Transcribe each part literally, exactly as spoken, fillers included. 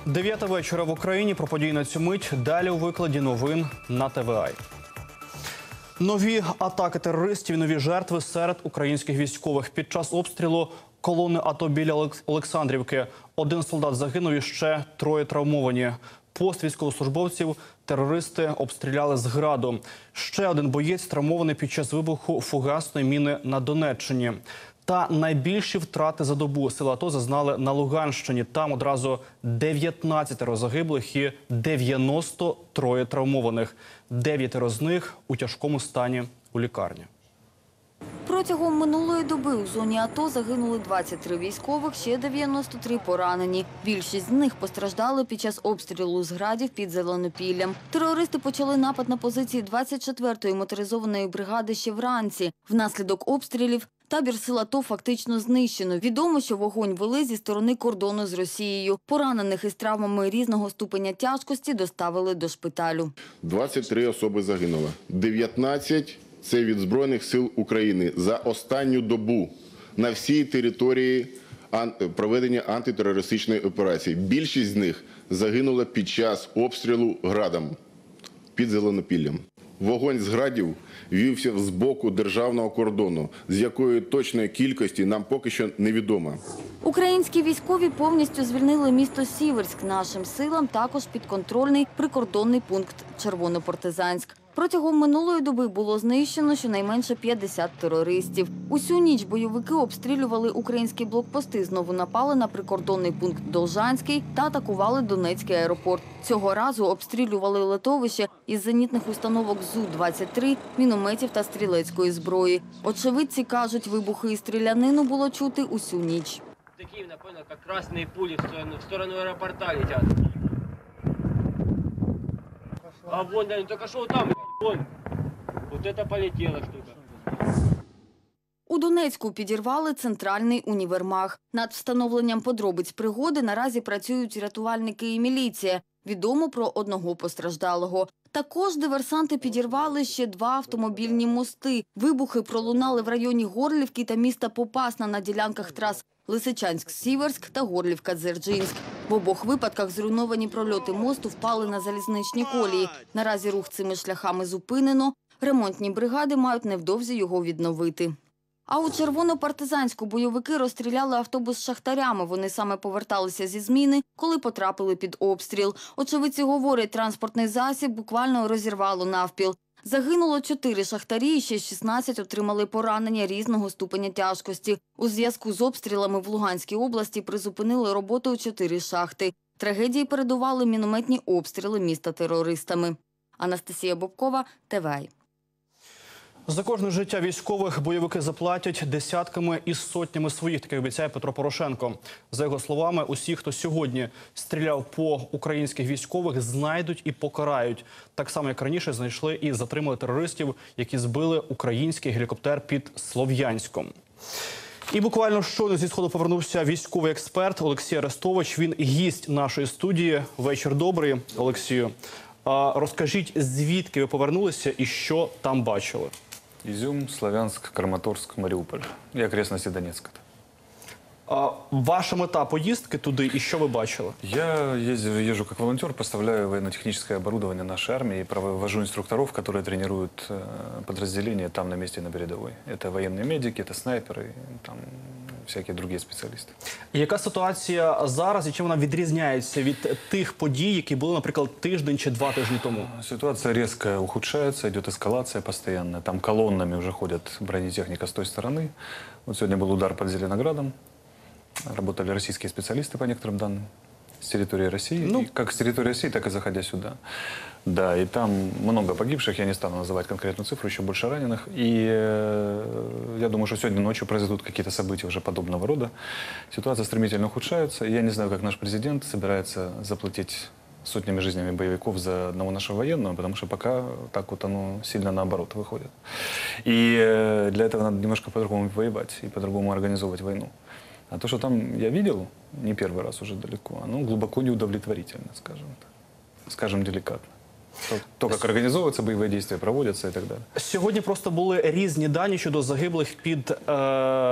Дев'ята вечора в Україні. Про події на цю мить. Далі у викладі новин на Т В А. Нові атаки терористів і нові жертви серед українських військових. Під час обстрілу колони АТО біля Олександрівки. Один солдат загинув і ще троє травмовані. Пост військовослужбовців терористи обстріляли з граду. Ще один боєць травмований під час вибуху фугасної міни на Донеччині. Та найбільші втрати за добу сили АТО зазнали на Луганщині. Там одразу дев'ятнадцять загиблих і дев'яносто три травмованих. Дев'ятеро з них у тяжкому стані у лікарні. Протягом минулої доби у зоні АТО загинули двадцять три військових, ще дев'яносто три поранені. Більшість з них постраждали під час обстрілу з градів під Зеленопіллям. Терористи почали напад на позиції двадцять четвертої моторизованої бригади ще вранці. Внаслідок обстрілів табір сил АТО фактично знищено. Відомо, що вогонь вели зі сторони кордону з Росією. Поранених із травмами різного ступеня тяжкості доставили до шпиталю. двадцять три особи загинуло. дев'ятнадцять – це від Збройних сил України за останню добу на всій території проведення антитерористичної операції. Більшість з них загинула під час обстрілу градом під Зеленопіллям. Вогонь з градів вівся з боку державного кордону, з якої точної кількості нам поки що невідомо. Українські військові повністю звільнили місто Сіверськ. Нашим силам також підконтрольний прикордонний пункт Червонопартизанськ. Протягом минулої доби було знищено щонайменше п'ятдесят терористів. Усю ніч бойовики обстрілювали українські блокпости, знову напали на прикордонний пункт Должанський та атакували Донецький аеропорт. Цього разу обстрілювали литовище із зенітних установок Зу двадцять три, мінометів та стрілецької зброї. Очевидці кажуть, вибухи і стрілянину було чути усю ніч. Такие, напомню, как красные пули в сторону, в сторону аэропорта летят. А вон, да, только что там, вон. Вот это полетела штука. У Донецьку підірвали центральний універмаг. Над встановленням подробиць пригоди наразі працюють рятувальники і міліція. Відомо про одного постраждалого. Також диверсанти підірвали ще два автомобільні мости. Вибухи пролунали в районі Горлівки та міста Попасна на ділянках трас Лисичанськ-Сіверськ та Горлівка-Дзержинськ. В обох випадках зруйновані прольоти мосту впали на залізничні колії. Наразі рух цими шляхами зупинено. Ремонтні бригади мають невдовзі його відновити. А у Червонопартизанську бойовики розстріляли автобус з шахтарями. Вони саме поверталися зі зміни, коли потрапили під обстріл. Очевидці говорять, транспортний засіб буквально розірвало навпіл. Загинуло чотири шахтарі і ще шістнадцять отримали поранення різного ступеня тяжкості. У зв'язку з обстрілами в Луганській області призупинили роботу чотири шахти. Трагедії передували мінометні обстріли міста терористами. Анастасія Бобкова, Т В А. За кожне життя військових бойовики заплатять десятками і сотнями своїх, таке обіцяє Петро Порошенко. За його словами, усі, хто сьогодні стріляв по українських військових, знайдуть і покарають. Так само, як раніше, знайшли і затримали терористів, які збили український гелікоптер під Слов'янськом. І буквально щойно зі Сходу повернувся військовий експерт Олексій Арестович. Він гість нашої студії. Вечір добрий, Олексію. А розкажіть, звідки ви повернулися і що там бачили? Изюм, Славянск, Краматорск, Маріуполь і окрестності Донецька. А ваша мета поїздки туди і що ви бачили? Я езжу, езжу как волонтер, поставляю военно-техническое оборудование нашей армии и провожу инструкторов, которые тренируют подразделения там на месте на передовой. Это военные медики, это снайперы, там всякие другие специалисты. Яка ситуація зараз і чим вона відрізняється від тих подій, які були, наприклад, тиждень чи два тижні тому? Ситуация резко ухудшается, идет эскалация постоянно. Там колоннами уже ходят бронетехника с той стороны. Вот сегодня был удар под Зеленоградом. Работали российские специалисты, по некоторым данным, с территории России. Ну, и как с территории России, так и заходя сюда. Да, и там много погибших, я не стану называть конкретную цифру, еще больше раненых. И э, я думаю, что сегодня ночью произойдут какие-то события уже подобного рода. Ситуация стремительно ухудшается. Я не знаю, как наш президент собирается заплатить сотнями жизнями боевиков за одного нашего военного, потому что пока так вот оно сильно наоборот выходит. И э, для этого надо немножко по-другому воевать и по-другому организовывать войну. А то, что там я видел, не первый раз уже далеко, оно глубоко неудовлетворительно, скажем так. Скажем деликатно. То, то, как організовуються бойові дії, проводяться і так далі. Сьогодні просто були різні дані щодо загиблих під е,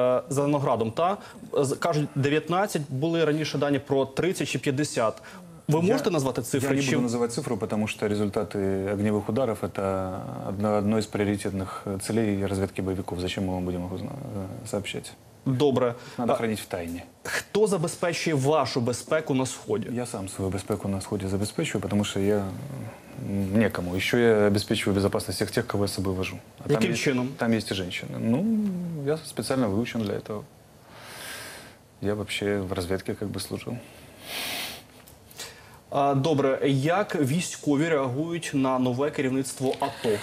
Зеленоградом. Та? Кажуть, дев'ятнадцять, були раніше дані про тридцять чи п'ятдесят. Ви можете Я- назвати Я цифри? не Чи- буду называть цифру, потому что результаты огневых ударов – это одно, одно из приоритетных целей разведки боевиков. Зачем мы вам будем их узна- э, сообщать? Добре. Надо А хранить в тайне. хто забезпечує вашу безпеку на Сході? Я сам свою безпеку на Сходе забеспечиваю, потому что я м, некому. Еще я обеспечиваю безопасность всех тех, кого я с собой вожу. А там Каким есть- чином? Там есть и женщины. Ну, я специально выучен для этого. Я вообще в разведке как бы служил. А, добре, як військові реагують на нове керівництво АТО?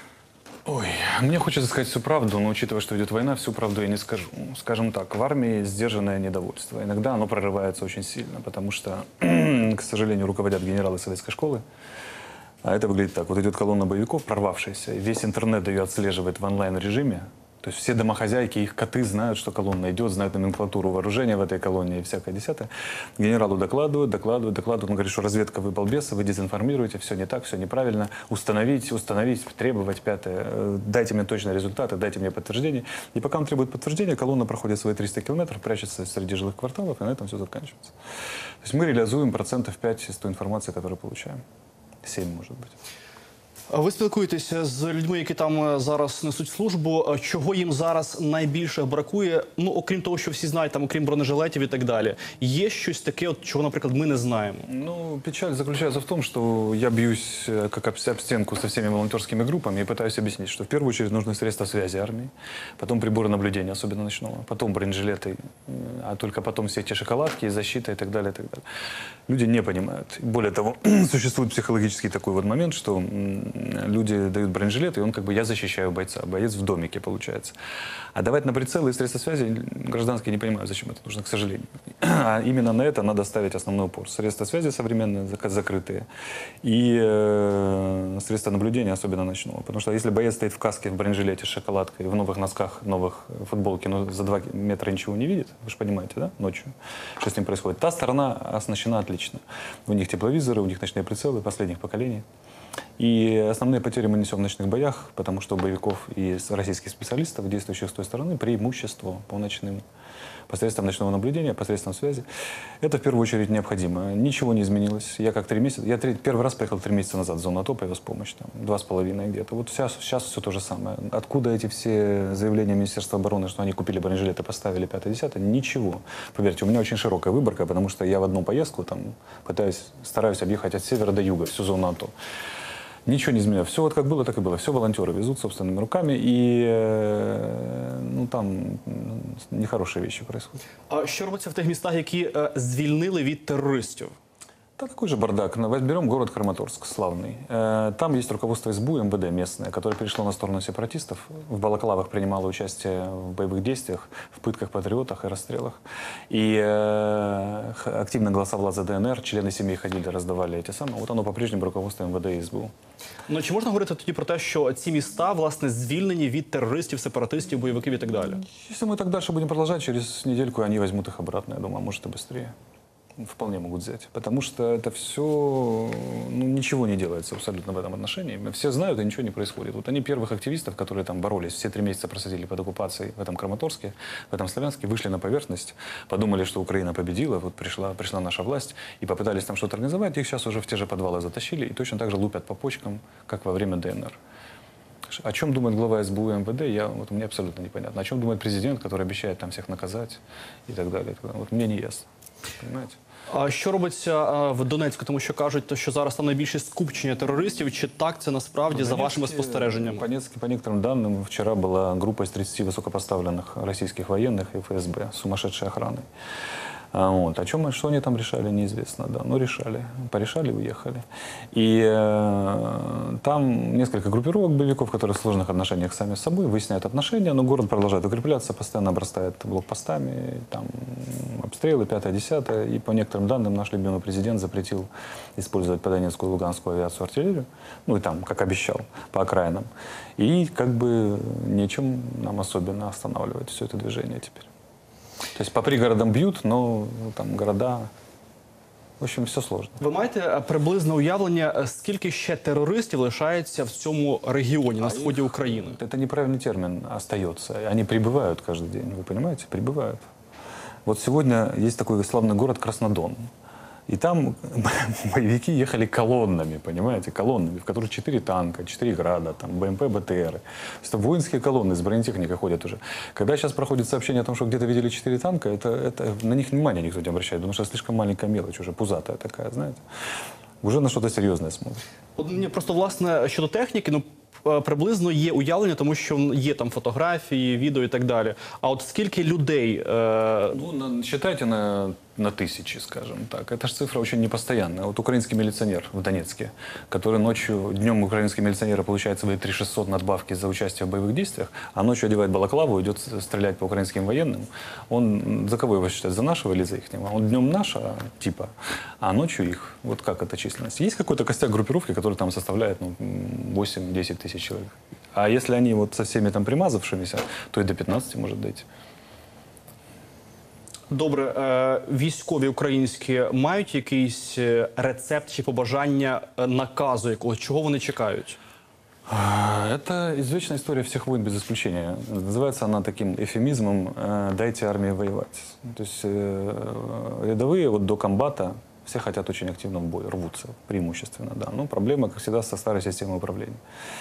Ой, мне хочется сказать всю правду, но учитывая, что идет война, всю правду я не скажу. Скажем так, в армии сдержанное недовольство. Иногда оно прорывается очень сильно, потому что, к сожалению, руководят генералы советской школы. А это выглядит так. Вот идет колонна боевиков, прорвавшаяся, и весь интернет ее отслеживает в онлайн-режиме. То есть все домохозяйки, их коты знают, что колонна идет, знают номенклатуру вооружения в этой колонне и всякое десятое. Генералу докладывают, докладывают, докладывают. Он говорит, что разведка, вы балбесы, вы дезинформируете, все не так, все неправильно. Установить, установить, требовать, пятое. Э, Дайте мне точные результаты, дайте мне подтверждение. И пока он требует подтверждения, колонна проходит свои триста километров, прячется среди жилых кварталов, и на этом все заканчивается. То есть мы реализуем процентов пять из той информации, которую получаем. семь, может быть. Ви спілкуєтеся з людьми, які там е, зараз несуть службу. Е, Чого їм зараз найбільше бракує? Ну, окрім того, що всі знають, там, окрім бронежилетів і так далі. Є щось таке, от, чого, наприклад, ми не знаємо? Ну, печаль заключается в том, что я бьюсь э, как об об стенку со всеми волонтерскими группами и пытаюсь объяснить, что в первую очередь нужны средства связи армии, потом приборы наблюдения, особенно ночного, потом бронежилеты, э, а только потом все эти шоколадки, защита и так далее, и так далее. Люди не понимают. Более того, существует психологический такой вот момент, что м, люди дают бронежилет, и он как бы «я защищаю бойца», боец в домике получается. А давать на прицелы и средства связи гражданские не понимают, зачем это нужно, к сожалению. А именно на это надо ставить основной упор. Средства связи современные, зак- закрытые, и э, средства наблюдения, особенно ночного. Потому что если боец стоит в каске, в бронежилете с шоколадкой, в новых носках, новых футболке, но за два метра ничего не видит, вы же понимаете, да, ночью, что с ним происходит, та сторона оснащена отлично. У них тепловизоры, у них ночные прицелы последних поколений. И основные потери мы несем в ночных боях, потому что у боевиков и с- российских специалистов, действующих с той стороны, преимущество по ночным. Посредством ночного наблюдения, посредством связи. Это в первую очередь необходимо. Ничего не изменилось. Я как три месяца, я три- первый раз приехал три месяца назад в зону АТО, повез помощь, там, два с половиной где-то. Вот сейчас, сейчас все то же самое. Откуда эти все заявления Министерства обороны, что они купили бронежилеты, поставили пятое-десятое? Ничего. Поверьте, у меня очень широкая выборка, потому что я в одну поездку там пытаюсь, стараюсь объехать от севера до юга всю зону АТО. Ничего не изменилось. Все вот как было, так и было. Все волонтеры везут собственными руками, и э, ну, там м, нехорошие вещи происходят. А що робиться в тих містах, які е, звільнили від терористів? Да такой же бардак. На- Возьмем город Краматорск, славный. Э, Там есть руководство СБУ, МВД местное, которое перешло на сторону сепаратистов. В Балаклавах принимало участие в боевых действиях, в пытках, патриотах и расстрелах. И э, х- активно голосовало за ДНР, члены семьи ходили, раздавали эти самые. Вот оно по-прежнему руководство МВД и СБУ. Ну, чи можна говорити тоді про те, що ці міста, власне, звільнені від терористів, сепаратистів, бойовиків і так далі? Если мы так дальше будем продолжать, через недельку они возьмут их обратно, я думаю, а может и быстрее. Вполне могут взять. Потому что это все, ну, ничего не делается абсолютно в этом отношении. Все знают, и ничего не происходит. Вот они первых активистов, которые там боролись, все три месяца просидели под оккупацией в этом Краматорске, в этом Славянске, вышли на поверхность, подумали, что Украина победила, вот пришла, пришла наша власть, и попытались там что-то организовать, их сейчас уже в те же подвалы затащили, и точно так же лупят по почкам, как во время ДНР. О чем думает глава СБУ и МВД, я, вот, мне абсолютно непонятно. О чем думает президент, который обещает там всех наказать и так далее. Вот мне не ясно. Понимаете? А що робиться е, в Донецьку? Тому що кажуть, то, що зараз там найбільше скупчення терористів. Чи так це насправді за вашими спостереженнями? По, Донецке, по некоторым данным, вчера была группа из тридцати высокопоставленных российских военных и ФСБ с сумасшедшей охраной. А, Вот. О чем, что они там решали, неизвестно, да. Но решали. Порешали, уехали. И э, там несколько группировок боевиков, которые в сложных отношениях сами с собой, выясняют отношения, но город продолжает укрепляться, постоянно обрастает блокпостами, там обстрелы, пятое-десятое. И по некоторым данным наш любимый президент запретил использовать по Донецкую и Луганскую авиацию, артиллерию. Ну и там, как обещал, по окраинам. И как бы нечем нам особенно останавливать все это движение теперь. То есть по пригородам бьют, но ну, там города... В общем, все сложно. Ви маєте е, приблизне уявлення, е, скільки ще терористів лишається в цьому регіоні, на сході України? Это неправильный термин остается. Они прибывают каждый день, вы понимаете? Прибывают. Вот сегодня есть такой славный город Краснодон. И там боевики ехали колоннами, понимаете, колоннами, в которых четыре танка, четыре града, там, БМП, БТРы. Это воинские колонны с бронетехникой ходят уже. Когда сейчас проходит сообщение о том, что где-то видели четыре танка, это, это, на них внимания никто не обращает, потому что слишком маленькая мелочь, уже пузатая такая, знаете. Уже на что-то серйозне смотрить. От мені просто, власне, щодо техніки, ну, е, приблизно є уявлення, тому що є там фотографії, відео і так далі. А от скільки людей... Е... Ну, на, считайте на, на тысячи, скажем так. Это же цифра очень непостоянная. Вот украинский милиционер в Донецке, который ночью, днем украинские милиционеры получают свои три тысячи шестьсот надбавки за участие в боевых действиях, а ночью одевает балаклаву, идет стрелять по украинским военным. Он за кого его считает? За нашего или за ихнего? Он днем наша, типа, а ночью их. Вот как эта численность? Есть какой-то костяк группировки, который там составляет ну, восемь-десять тысяч человек. А если они вот со всеми там примазавшимися, то и до пятнадцати может дойти. Добре, е, військові українські мають якийсь е, рецепт чи побажання е, наказу якогось? Чого вони чекають? Это извечная история всех войн без исключения. Называется она таким эвфемизмом э, «дайте армии воевать». То есть э, рядовые вот до комбата все хотят очень активно в бой, рвутся преимущественно, да. Но проблема, как всегда, со старой системой управления.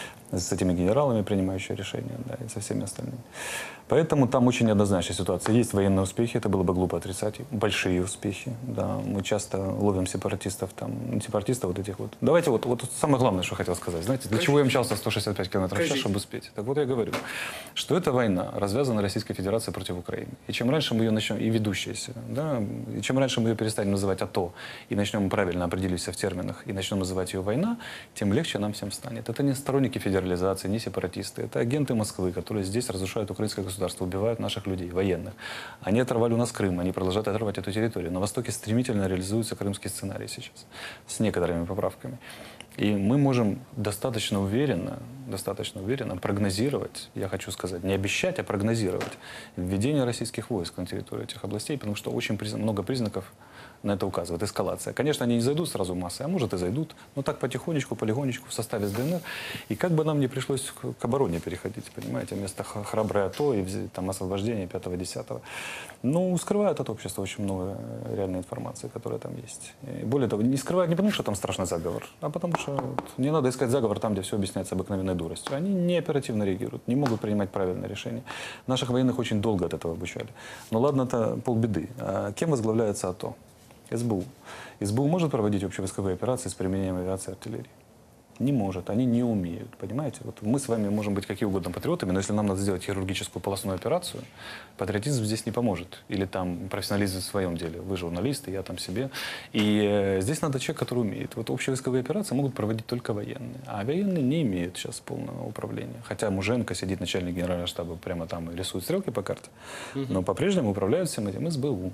С этими генералами, принимающими решения, да, и со всеми остальными. Поэтому там очень неоднозначная ситуация. Есть военные успехи, это было бы глупо отрицать. Большие успехи, да. Мы часто ловим сепаратистов, там, сепаратистов вот этих вот. Давайте вот, вот самое главное, что хотел сказать. Знаете, для чего я мчался сто шестьдесят пять километров в час, чтобы успеть? Так вот я говорю, что эта война развязана Российской Федерацией против Украины. И чем раньше мы ее начнем, и ведущаяся, да, и чем раньше мы ее перестанем называть АТО, и начнем правильно определиться в терминах, и начнем называть ее война, тем легче нам всем станет. Это не сторонники федерализации, не сепаратисты. Это агенты Москвы, которые здесь разрушают украинское государство, убивают наших людей, военных. Они оторвали у нас Крым, они продолжают отрывать эту территорию. На Востоке стремительно реализуется крымский сценарий сейчас, с некоторыми поправками. И мы можем достаточно уверенно, достаточно уверенно прогнозировать, я хочу сказать, не обещать, а прогнозировать введение российских войск на территорию этих областей, потому что очень призна- много признаков на это указывает. Эскалация. Конечно, они не зайдут сразу массой, а может и зайдут, но так потихонечку, полигонечку в составе с ДНР. И как бы нам не пришлось к, к обороне переходить, понимаете, вместо х- храброе АТО и вз- там освобождение пятого-десятого. Ну, скрывают от общества очень много э, реальной информации, которая там есть. И более того, не скрывают не потому, что там страшный заговор, а потому что вот, не надо искать заговор там, где все объясняется обыкновенной дуростью. Они не оперативно реагируют, не могут принимать правильные решения. Наших военных очень долго от этого обучали. Но ладно, это полбеды. А кем возглавляется АТО? СБУ. СБУ может проводить общевойсковые операции с применением авиации и артиллерии? Не может, они не умеют, понимаете? Вот мы с вами можем быть какие угодно патриотами, но если нам надо сделать хирургическую полостную операцию, патриотизм здесь не поможет. Или там профессионализм в своем деле. Вы журналисты, я там себе. И э, здесь надо человек, который умеет. Вот общевойсковые операции могут проводить только военные. А военные не имеют сейчас полного управления. Хотя Муженко сидит, начальник генерального штаба, прямо там и рисует стрелки по карте. Но по-прежнему управляют всем этим СБУ.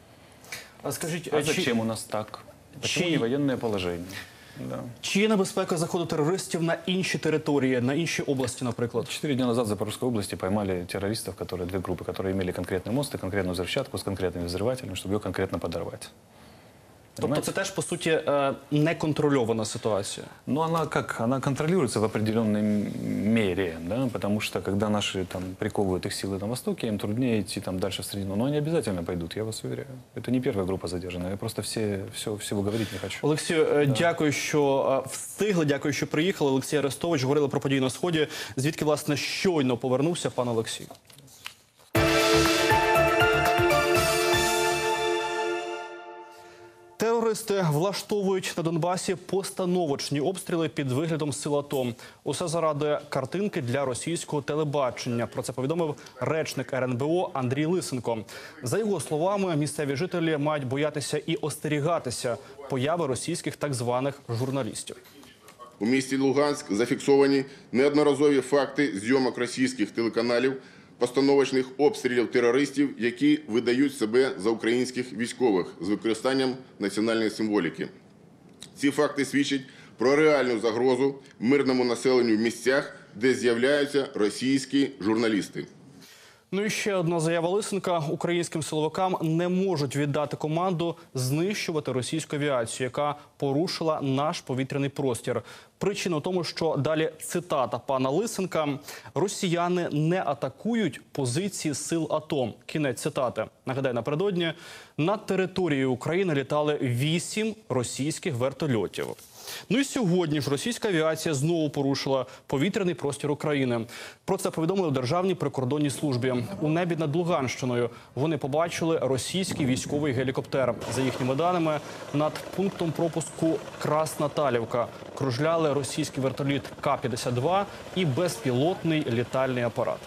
А скажіть, А е, чи, зачем у нас так? Почему Чи- не военное положение? Да. чи є небезпека заходу терористів на інші території, на інші області, наприклад? Четыре дня назад в Запорожской области поймали террористов, которые, две группы, которые имели конкретный мост и конкретную взрывчатку с конкретными взрывателями, чтобы ее конкретно подорвать. Тобто Понимаете? це теж, по суті, е, неконтрольована ситуація. Но она как? Она контролируется в определенной мере, да, потому что когда наши там приковывают их силы на Востоке, им труднее идти там дальше в Средину. Но они обязательно пойдут, я вас уверяю. Это не первая группа задержанная, я просто все, все, всего говорить не хочу. Олексію, е, дякую, що е, встигли, дякую, що приїхали. Олексій Арестович, говорили про події на Сході. Звідки, власне, щойно повернувся пан Олексій. Терористи влаштовують на Донбасі постановочні обстріли під виглядом сил АТО. Усе заради картинки для російського телебачення. Про це повідомив речник Ер Ен Бе О Андрій Лисенко. За його словами, місцеві жителі мають боятися і остерігатися появи російських так званих журналістів. У місті Луганськ зафіксовані неодноразові факти зйомок російських телеканалів, постановочних обстрілів терористів, які видають себе за українських військових з використанням національної символіки. Ці факти свідчать про реальну загрозу мирному населенню в місцях, де з'являються російські журналісти. Ну і ще одна заява Лисенка. Українським силовикам не можуть віддати команду знищувати російську авіацію, яка порушила наш повітряний простір. Причина в тому, що далі цитата пана Лисенка: «Росіяни не атакують позиції сил АТО». Кінець цитати. Нагадаю, напередодні над територією України літали вісім російських вертольотів. Ну і сьогодні ж російська авіація знову порушила повітряний простір України. Про це повідомили в Державній прикордонній службі. У небі над Луганщиною вони побачили російський військовий гелікоптер. За їхніми даними, над пунктом пропуску Красна-Талівка кружляли російський вертоліт Ка п'ятдесят два і безпілотний літальний апарат.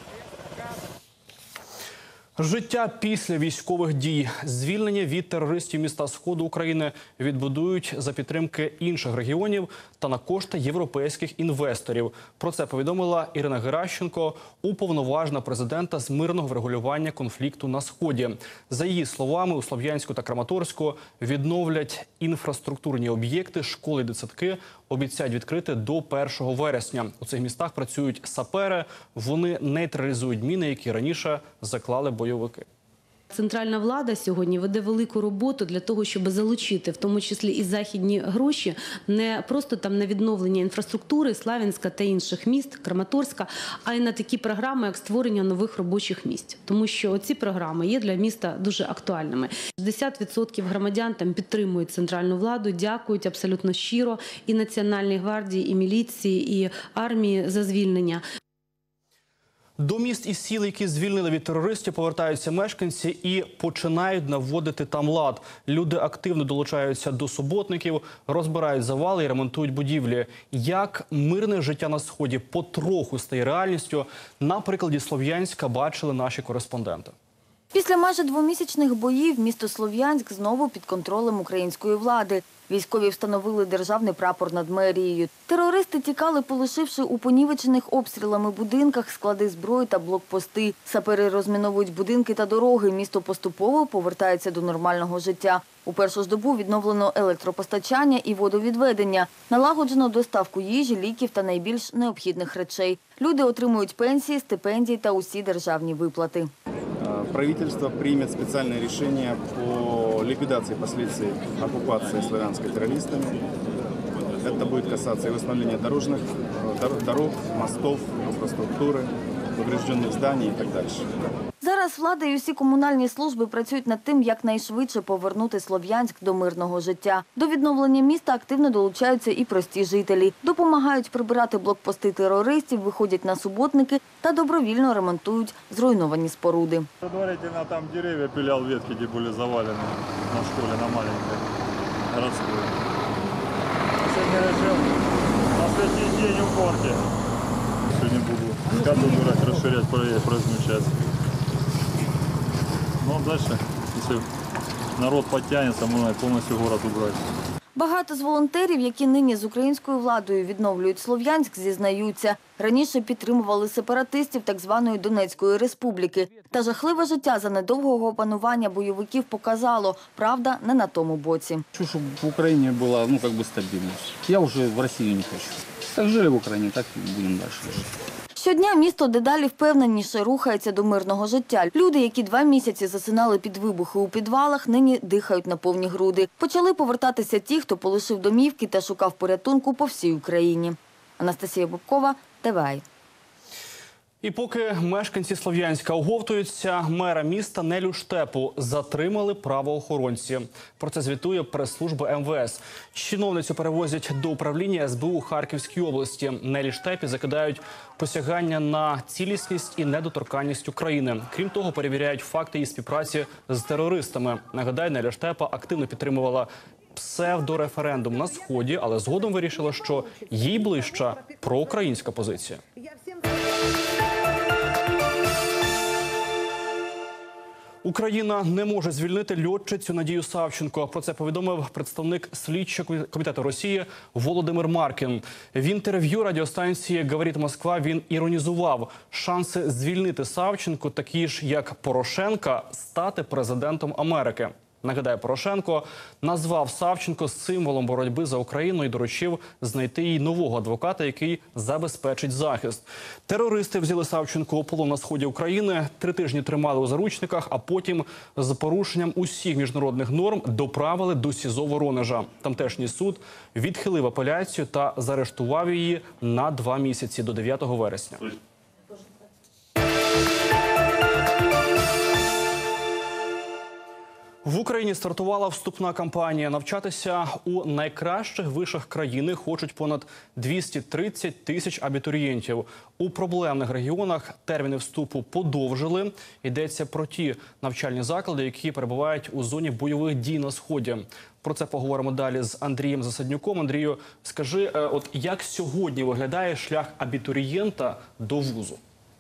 Життя після військових дій. Звільнення від терористів міста Сходу України відбудують за підтримки інших регіонів та на кошти європейських інвесторів. Про це повідомила Ірина Геращенко, уповноважена президента з мирного врегулювання конфлікту на Сході. За її словами, у Слов'янську та Краматорську відновлять інфраструктурні об'єкти, школи, дитсадки, обіцяють відкрити до першого вересня. У цих містах працюють сапери. Вони нейтралізують міни, які раніше заклали бойовики. Центральна влада сьогодні веде велику роботу для того, щоб залучити, в тому числі і західні гроші, не просто там на відновлення інфраструктури Слов'янська та інших міст, Краматорська, а й на такі програми, як створення нових робочих місць. Тому що ці програми є для міста дуже актуальними. шістдесят відсотків громадян там підтримують центральну владу, дякують абсолютно щиро і Національній гвардії, і міліції, і армії за звільнення. До міст і сіл, які звільнили від терористів, повертаються мешканці і починають наводити там лад. Люди активно долучаються до суботників, розбирають завали і ремонтують будівлі. Як мирне життя на Сході потроху стає реальністю, на прикладі Слов'янська бачили наші кореспонденти. Після майже двомісячних боїв місто Слов'янськ знову під контролем української влади. Військові встановили державний прапор над мерією. Терористи тікали, полишивши у понівечених обстрілами будинках склади зброї та блокпости. Сапери розміновують будинки та дороги. Місто поступово повертається до нормального життя. У першу ж добу відновлено електропостачання і водовідведення. Налагоджено доставку їжі, ліків та найбільш необхідних речей. Люди отримують пенсії, стипендії та усі державні виплати. Правительство примет специальное решение по ликвидации последствий оккупации Слов'янска террористами. Это будет касаться и восстановления дорожных, дорог, мостов, инфраструктуры, поврежденных зданий и так дальше. Зараз влада і усі комунальні служби працюють над тим, як найшвидше повернути Слов'янськ до мирного життя. До відновлення міста активно долучаються і прості жителі. Допомагають прибирати блокпости терористів, виходять на суботники та добровільно ремонтують зруйновані споруди. Предварительно там деревья пилял, ветки, где были завалены на школе, на маленькой городской. Сегодня решил осветить день уборки. Сегодня буду каждый дурак расширять проездную часть. Ну, дальше, если народ подтянется, можно полностью город убрать. Багато з волонтерів, які нині з українською владою відновлюють Слов'янськ, зізнаються. Раніше підтримували сепаратистів так званої Донецької республіки. Та жахливе життя за недовгого опанування бойовиків показало, правда не на тому боці. Хочу, щоб в Україні була, ну, как бы стабільність. Я вже в Росію не хочу. Так жили в Україні, так і будемо далі жити. Щодня місто дедалі впевненіше рухається до мирного життя. Люди, які два місяці засинали під вибухи у підвалах, нині дихають на повні груди. Почали повертатися ті, хто полишив домівки та шукав порятунку по всій Україні. Анастасія Бубкова, Т В А. І поки мешканці Слов'янська оговтуються, мера міста Нелю Штепу затримали правоохоронці. Про це звітує прес-служба Ем Ве Ес. Чиновницю перевозять до управління Ес Бе У Харківській області. Нелі Штепі закидають посягання на цілісність і недоторканність України. Крім того, перевіряють факти її співпраці з терористами. Нагадаю, Неля Штепа активно підтримувала псевдореферендум на Сході, але згодом вирішила, що їй ближча проукраїнська позиція. Україна не може звільнити льотчицю Надію Савченко. Про це повідомив представник слідчого комітету Росії Володимир Маркін. В інтерв'ю радіостанції «Говорить Москва» він іронізував: шанси звільнити Савченко такі ж, як Порошенка, стати президентом Америки. Нагадаю, Порошенко назвав Савченко символом боротьби за Україну і доручив знайти їй нового адвоката, який забезпечить захист. Терористи взяли Савченко у полон на сході України, три тижні тримали у заручниках, а потім з порушенням усіх міжнародних норм доправили до СІЗО Воронежа. Тамтешній суд відхилив апеляцію та заарештував її на два місяці до дев'ятого вересня. В Україні стартувала вступна кампанія. Навчатися у найкращих вишах країни хочуть понад двісті тридцять тисяч абітурієнтів. У проблемних регіонах терміни вступу подовжили. Йдеться про ті навчальні заклади, які перебувають у зоні бойових дій на Сході. Про це поговоримо далі з Андрієм Засаднюком. Андрію, скажи, от як сьогодні виглядає шлях абітурієнта до вузу?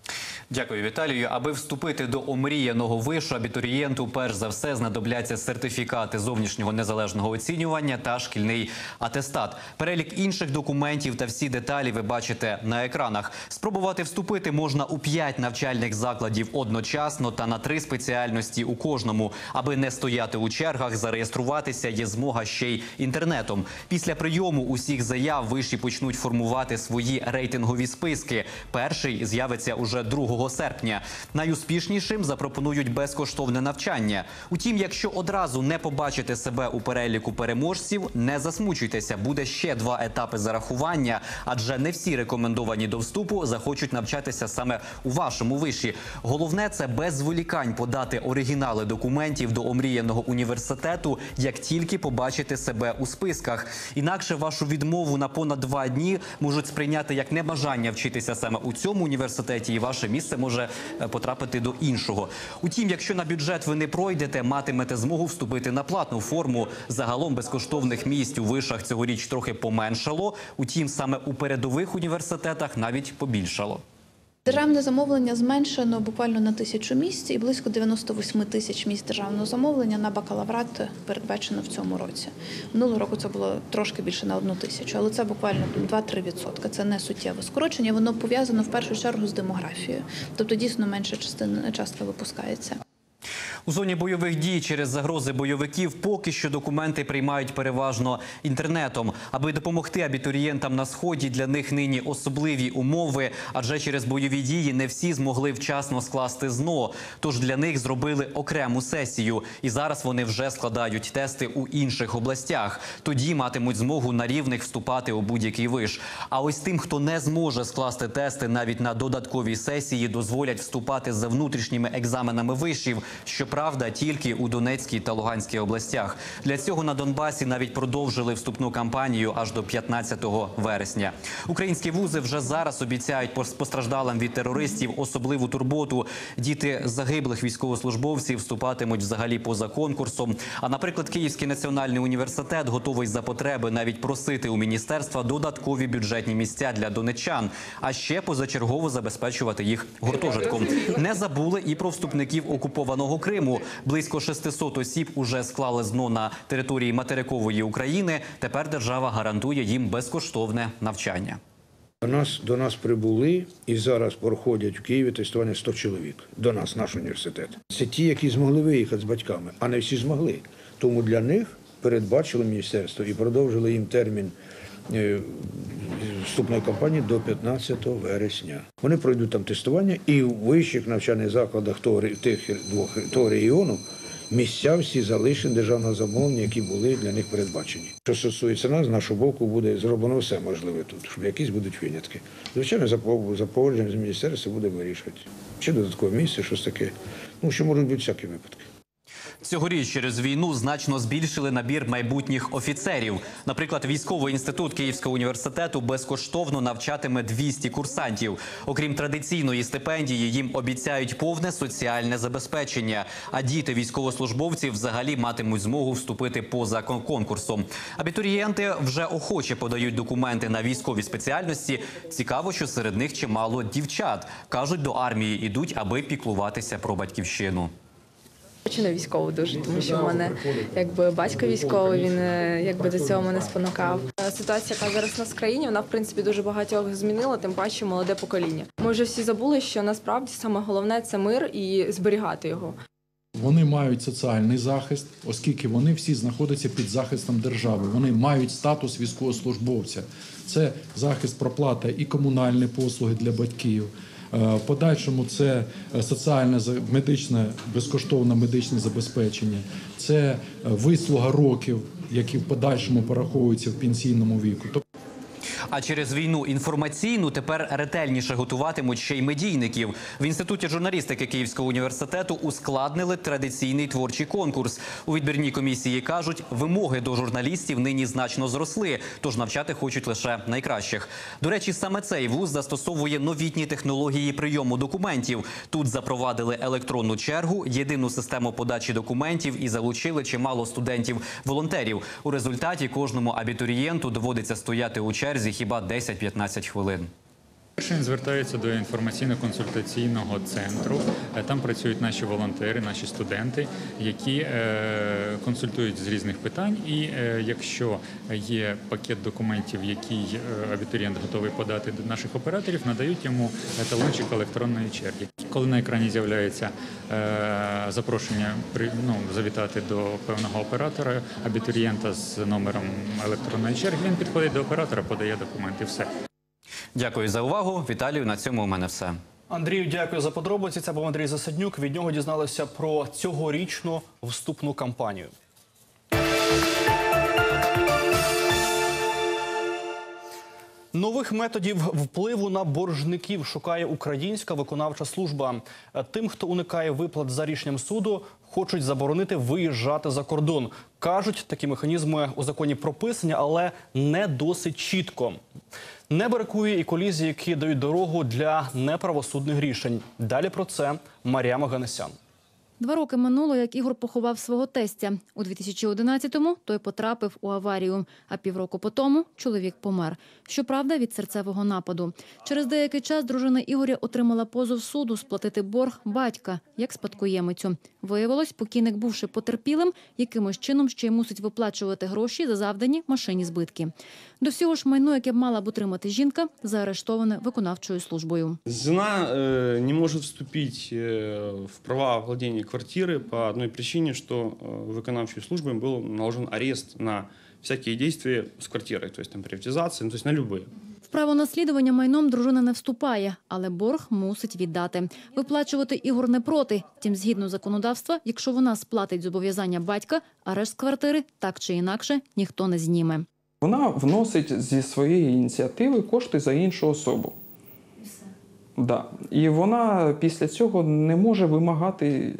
Дякую, Віталію. Аби вступити до омріяного вишу, абітурієнту перш за все знадобляться сертифікати зовнішнього незалежного оцінювання та шкільний атестат. Перелік інших документів та всі деталі ви бачите на екранах. Спробувати вступити можна у п'ять навчальних закладів одночасно та на три спеціальності у кожному. Аби не стояти у чергах, зареєструватися є змога ще й інтернетом. Після прийому усіх заяв виші почнуть формувати свої рейтингові списки. Перший з'явиться уже другого серпня. Найуспішнішим запропонують безкоштовне навчання. Утім, якщо одразу не побачите себе у переліку переможців, не засмучуйтеся, буде ще два етапи зарахування, адже не всі рекомендовані до вступу захочуть навчатися саме у вашому виші. Головне – це без зволікань подати оригінали документів до омріяного університету, як тільки побачите себе у списках. Інакше вашу відмову на понад два дні можуть сприйняти як небажання вчитися саме у цьому університеті, і ваше місце може потрапити до іншого. Утім, якщо на бюджет ви не пройдете, матимете змогу вступити на платну форму. Загалом безкоштовних місць у вишах цьогоріч трохи поменшало. Утім, саме у передових університетах навіть побільшало. Державне замовлення зменшено буквально на тисячу місць і близько дев'яносто вісім тисяч місць державного замовлення на бакалаврат передбачено в цьому році. Минулого року це було трошки більше на одну тисячу, але це буквально два-три відсотки. Це не суттєве скорочення, воно пов'язано в першу чергу з демографією. Тобто дійсно менша частина, частка випускається. У зоні бойових дій через загрози бойовиків поки що документи приймають переважно інтернетом. Аби допомогти абітурієнтам на Сході, для них нині особливі умови, адже через бойові дії не всі змогли вчасно скласти ЗНО. Тож для них зробили окрему сесію. І зараз вони вже складають тести у інших областях. Тоді матимуть змогу на рівних вступати у будь-який виш. А ось тим, хто не зможе скласти тести навіть на додатковій сесії, дозволять вступати за внутрішніми екзаменами вишів, щоправда, тільки у Донецькій та Луганській областях. Для цього на Донбасі навіть продовжили вступну кампанію аж до п'ятнадцятого вересня. Українські вузи вже зараз обіцяють постраждалим від терористів особливу турботу. Діти загиблих військовослужбовців вступатимуть взагалі поза конкурсом. А, наприклад, Київський національний університет готовий за потреби навіть просити у міністерства додаткові бюджетні місця для донеччан, а ще позачергово забезпечувати їх гуртожитком. Не забули і про вступників окупованого Криму. Близько шестисот осіб уже склали ЗНО на території материкової України. Тепер держава гарантує їм безкоштовне навчання. До нас, до нас прибули і зараз проходять в Києві тестування сто чоловік. До нас, наш університет. Це ті, які змогли виїхати з батьками, а не всі змогли. Тому для них передбачило міністерство і продовжили їм термін вступної кампанії до п'ятнадцятого вересня. Вони пройдуть там тестування і в вищих навчальних закладах того, тих двох, того регіону місця всі залишені державного замовлення, які були для них передбачені. Що стосується нас, з нашого боку буде зроблено все можливе тут, щоб якісь будуть винятки. Звичайно, за погодженням з міністерства буде вирішувати. Чи додаткове місце, щось таке. Ну, що можуть бути всякі випадки. Цьогоріч через війну значно збільшили набір майбутніх офіцерів. Наприклад, військовий інститут Київського університету безкоштовно навчатиме двісті курсантів. Окрім традиційної стипендії, їм обіцяють повне соціальне забезпечення. А діти військовослужбовців взагалі матимуть змогу вступити поза конкурсом. Абітурієнти вже охоче подають документи на військові спеціальності. Цікаво, що серед них чимало дівчат. Кажуть, до армії йдуть, аби піклуватися про батьківщину. Хочу на військову дуже, тому що в мене якби батько військовий, він якби до цього мене спонукав. Ситуація, яка зараз у нас в країні, вона в принципі дуже багатьох змінила, тим паче молоде покоління. Ми вже всі забули, що насправді саме головне – це мир і зберігати його. Вони мають соціальний захист, оскільки вони всі знаходяться під захистом держави. Вони мають статус військовослужбовця. Це захист, проплата і комунальні послуги для батьків. В подальшому це соціальне, медичне, безкоштовне медичне забезпечення, це вислуга років, які в подальшому пораховуються в пенсійному віку. А через війну інформаційну тепер ретельніше готуватимуть ще й медійників. В Інституті журналістики Київського університету ускладнили традиційний творчий конкурс. У відбірній комісії кажуть, вимоги до журналістів нині значно зросли, тож навчати хочуть лише найкращих. До речі, саме цей вуз застосовує новітні технології прийому документів. Тут запровадили електронну чергу, єдину систему подачі документів і залучили чимало студентів-волонтерів. У результаті кожному абітурієнту доводиться стояти у черзі хіба десять-п'ятнадцять хвилин. Перший звертається до інформаційно-консультаційного центру. Там працюють наші волонтери, наші студенти, які консультують з різних питань. І якщо є пакет документів, який абітурієнт готовий подати до наших операторів, надають йому талончик електронної черги. Коли на екрані з'являється запрошення ну, завітати до певного оператора, абітурієнта з номером електронної черги, він підходить до оператора, подає документи. Все. Дякую за увагу. Віталію, на цьому у мене все. Андрію, дякую за подробиці. Це був Андрій Засаднюк. Від нього дізналися про цьогорічну вступну кампанію. Нових методів впливу на боржників шукає Українська виконавча служба. Тим, хто уникає виплат за рішенням суду, хочуть заборонити виїжджати за кордон. Кажуть, такі механізми у законі прописані, але не досить чітко. Не бракує і колізій, які дають дорогу для неправосудних рішень. Далі про це Мар'яма Ганесян. Два роки минуло, як Ігор поховав свого тестя. У дві тисячі одинадцятому той потрапив у аварію, а півроку по тому чоловік помер. Щоправда, від серцевого нападу. Через деякий час дружина Ігоря отримала позов суду сплатити борг батька, як спадкоємицю. Виявилось, покійник, бувши потерпілим, якимось чином ще й мусить виплачувати гроші за завдані машині збитки. До всього ж майно, яке мала б утримати жінка, заарештоване виконавчою службою. Жена э, не может вступить э, в права владения квартиры по одной причине, что э, виконавчей службой был наложен арест на всякие действия с квартирой, то есть там приватизация, ну, то есть на любые. В право наслідування майном дружина не вступає, але борг мусить віддати. Виплачувати Ігор не проти. Втім, згідно законодавства, якщо вона сплатить зобов'язання батька, арешт квартири так чи інакше ніхто не зніме. Вона вносить зі своєї ініціативи кошти за іншу особу. Да. І вона після цього не може вимагати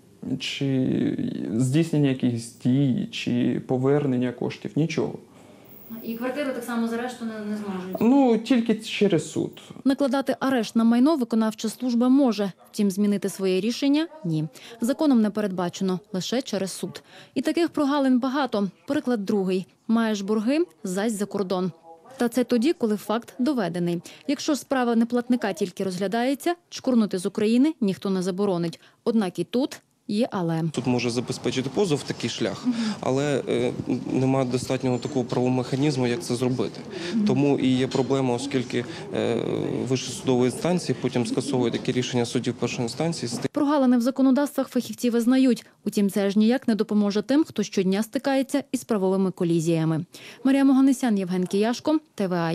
чи здійснення якихось дій, чи повернення коштів, нічого. І квартиру так само з арешту не, не зможуть? Ну, тільки через суд. Накладати арешт на майно виконавча служба може. Втім, змінити своє рішення – ні. Законом не передбачено, лише через суд. І таких прогалин багато. Приклад другий. Маєш борги – зась за кордон. Та це тоді, коли факт доведений. Якщо справа неплатника тільки розглядається, чкурнути з України ніхто не заборонить. Однак і тут є але. Тут може забезпечити позов такий шлях, але е, немає достатнього такого правомеханізму, як це зробити. Тому і є проблема, оскільки е, вищі судові інстанції потім скасовують такі рішення суддів першої інстанції. Прогалини в законодавствах фахівці визнають. Утім, це ж ніяк не допоможе тим, хто щодня стикається із правовими колізіями. Мар'яма Ганесян, Євген Кияшко, Т В А.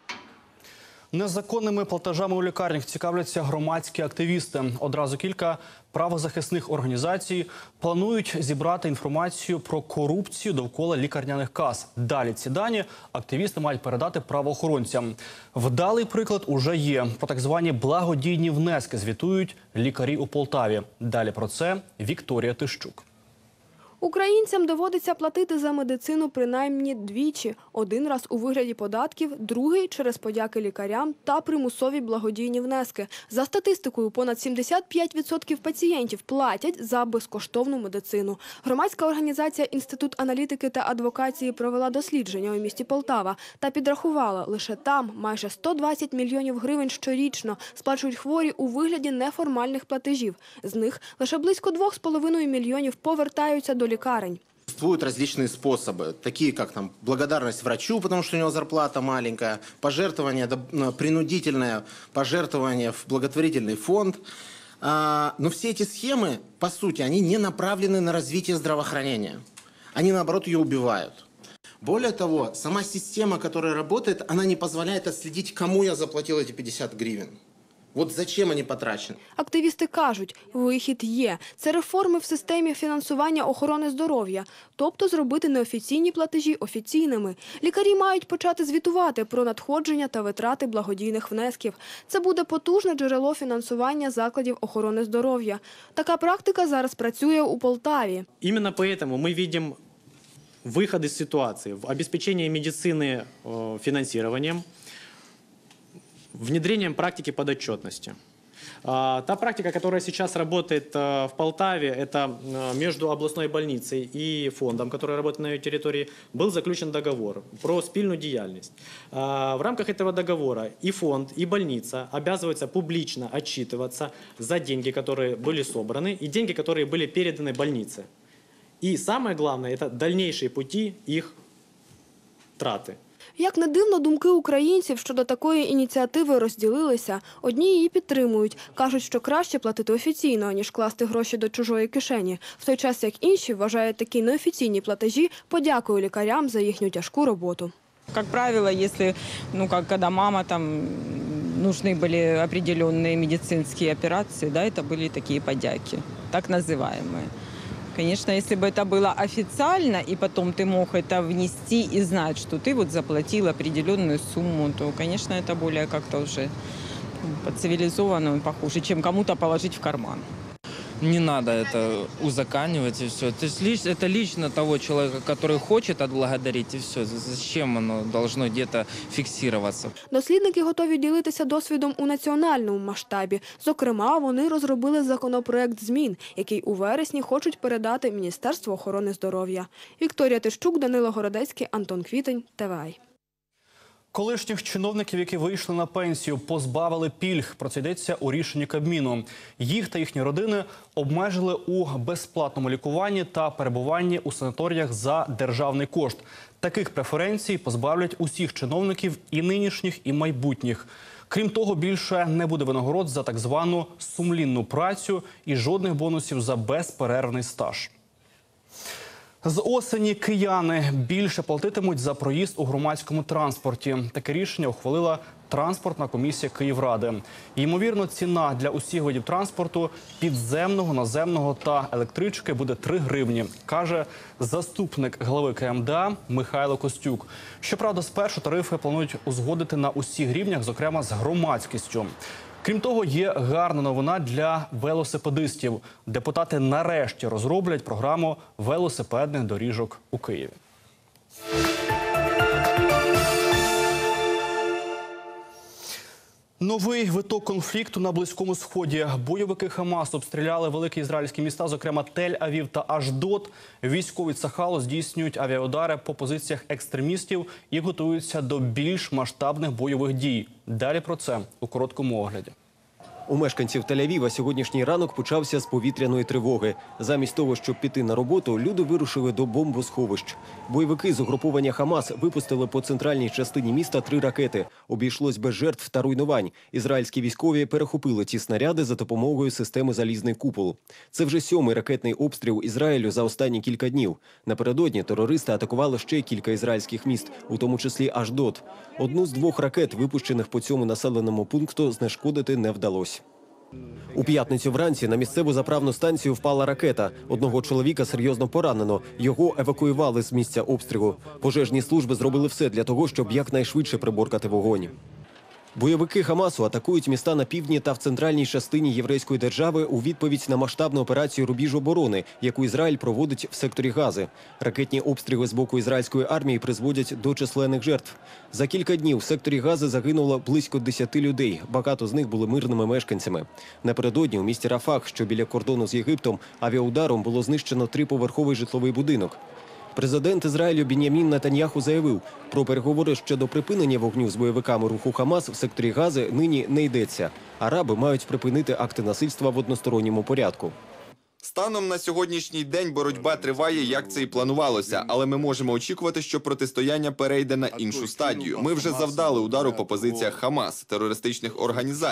Незаконними платежами у лікарнях цікавляться громадські активісти. Одразу кілька правозахисних організацій планують зібрати інформацію про корупцію довкола лікарняних кас. Далі ці дані активісти мають передати правоохоронцям. Вдалий приклад уже є. Про так звані благодійні внески звітують лікарі у Полтаві. Далі про це Вікторія Тищук. Українцям доводиться платити за медицину принаймні двічі. Один раз у вигляді податків, другий – через подяки лікарям та примусові благодійні внески. За статистикою, понад сімдесят п'ять відсотків пацієнтів платять за безкоштовну медицину. Громадська організація «Інститут аналітики та адвокації» провела дослідження у місті Полтава та підрахувала, лише там майже сто двадцять мільйонів гривень щорічно сплачують хворі у вигляді неформальних платежів. З них лише близько двох з половиною мільйонів повертаються до лікарень. Существуют различные способы, такие как там благодарность врачу, потому что у него зарплата маленькая, пожертвование, принудительное пожертвование в благотворительный фонд, А, но все эти схемы, по сути, они не направлены на развитие здравоохранения. Они, наоборот, ее убивают. Более того, сама система, которая работает, она не позволяет отследить, кому я заплатил эти пятьдесят гривен. Вот зачем они потрачені? Активісти кажуть, вихід є. Це реформи в системі фінансування охорони здоров'я. Тобто зробити неофіційні платежі офіційними. Лікарі мають почати звітувати про надходження та витрати благодійних внесків. Це буде потужне джерело фінансування закладів охорони здоров'я. Така практика зараз працює у Полтаві. Именно поэтому мы видим выход из ситуации в обеспечении медицины э, финансированием, внедрением практики подотчетности. А, Та практика, которая сейчас работает э, в Полтаве, это э, между областной больницей и фондом, который работает на ее территории, был заключен договор про спільну діяльність. А, В рамках этого договора и фонд, и больница обязываются публично отчитываться за деньги, которые были собраны, и деньги, которые были переданы больнице. И самое главное, это дальнейшие пути их траты. Як не дивно, думки українців щодо такої ініціативи розділилися. Одні її підтримують. Кажуть, що краще платити офіційно, ніж класти гроші до чужої кишені. В той час, як інші вважають такі неофіційні платежі подякою лікарям за їхню тяжку роботу. Как правило, если, ну, как когда мама там нужны были определенные медицинские операции, да, это были такие подяки, так называемые. Конечно, если бы это было официально, и потом ты мог это внести и знать, что ты вот заплатил определенную сумму, то, конечно, это более как-то уже по-цивилизованному похоже, чем кому-то положить в карман. Не надо это узаканивать и все. Это, лич, это лично того человека, который хочет отблагодарить, и все. Зачем оно должно где-то фиксироваться? Дослідники готові ділитися досвідом у національному масштабі. Зокрема, вони розробили законопроект змін, який у вересні хочуть передати Міністерству охорони здоров'я. Вікторія Тищук, Данило Городецький, Антон Квітень, Т В А. Колишніх чиновників, які вийшли на пенсію, позбавили пільг. Про це йдеться у рішенні Кабміну. Їх та їхні родини обмежили у безплатному лікуванні та перебуванні у санаторіях за державний кошт. Таких преференцій позбавлять усіх чиновників і нинішніх, і майбутніх. Крім того, більше не буде винагород за так звану сумлінну працю і жодних бонусів за безперервний стаж. З осені кияни більше платитимуть за проїзд у громадському транспорті. Таке рішення ухвалила транспортна комісія Київради. Ймовірно, ціна для усіх видів транспорту – підземного, наземного та електрички – буде три гривні, каже заступник глави К М Д А Михайло Костюк. Щоправда, спершу тарифи планують узгодити на усіх рівнях, зокрема з громадськістю. Крім того, є гарна новина для велосипедистів. Депутати нарешті розроблять програму велосипедних доріжок у Києві. Новий виток конфлікту на Близькому Сході. Бойовики Хамас обстріляли великі ізраїльські міста, зокрема Тель-Авів та Ашдод. Військові Цахалу здійснюють авіаудари по позиціях екстремістів і готуються до більш масштабних бойових дій. Далі про це у короткому огляді. У мешканців Тель-Авіва сьогоднішній ранок почався з повітряної тривоги. Замість того, щоб піти на роботу, люди вирушили до бомбосховищ. Бойовики з угруповання Хамас випустили по центральній частині міста три ракети. Обійшлось без жертв та руйнувань. Ізраїльські військові перехопили ці снаряди за допомогою системи «Залізний купол». Це вже сьомий ракетний обстріл Ізраїлю за останні кілька днів. Напередодні терористи атакували ще кілька ізраїльських міст, у тому числі Ашдод. Одну з двох ракет, випущених по цьому населеному пункту, знешкодити не вдалося. У п'ятницю вранці на місцеву заправну станцію впала ракета. Одного чоловіка серйозно поранено. Його евакуювали з місця обстрілу. Пожежні служби зробили все для того, щоб якнайшвидше приборкати вогонь. Бойовики Хамасу атакують міста на півдні та в центральній частині єврейської держави у відповідь на масштабну операцію «Рубіж оборони», яку Ізраїль проводить в секторі Гази. Ракетні обстріли з боку ізраїльської армії призводять до численних жертв. За кілька днів в секторі Гази загинуло близько десяти людей. Багато з них були мирними мешканцями. Напередодні у місті Рафах, що біля кордону з Єгиптом, авіаударом було знищено триповерховий житловий будинок. Президент Ізраїлю Бін'ямін Нетаньяху заявив, про переговори щодо припинення вогню з бойовиками руху Хамас в секторі Гази нині не йдеться. Араби мають припинити акти насильства в односторонньому порядку. Станом на сьогоднішній день боротьба триває, як це і планувалося, але ми можемо очікувати, що протистояння перейде на іншу стадію. Ми вже завдали удару по позиціях Хамас, терористичних організацій.